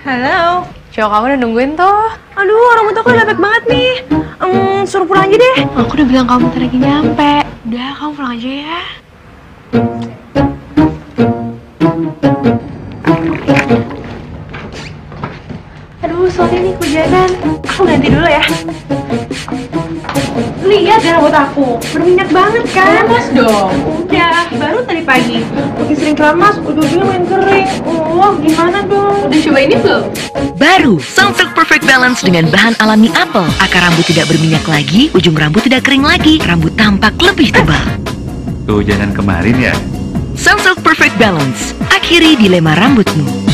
Halo. Cowok kamu udah nungguin tuh. Aduh, rambut aku lepek banget nih. Suruh pulang aja deh. Aku udah bilang kamu bentar lagi nyampe. Udah, kamu pulang aja ya. Aduh, sorry nih kehujanan. Aku ganti dulu ya. Lihat deh rambut aku, berminyak banget kan? Lemas dong. Udah, baru tadi pagi. Makin sering keramas, ujung-ujungnya main kering. Gimana dong? Udah coba ini belum? Baru Sunsilk Perfect Balance dengan bahan alami apel. Akar rambut tidak berminyak lagi, ujung rambut tidak kering lagi, rambut tampak lebih tebal. Kehujanan kemarin ya? Sunsilk Perfect Balance, akhiri dilema rambutmu.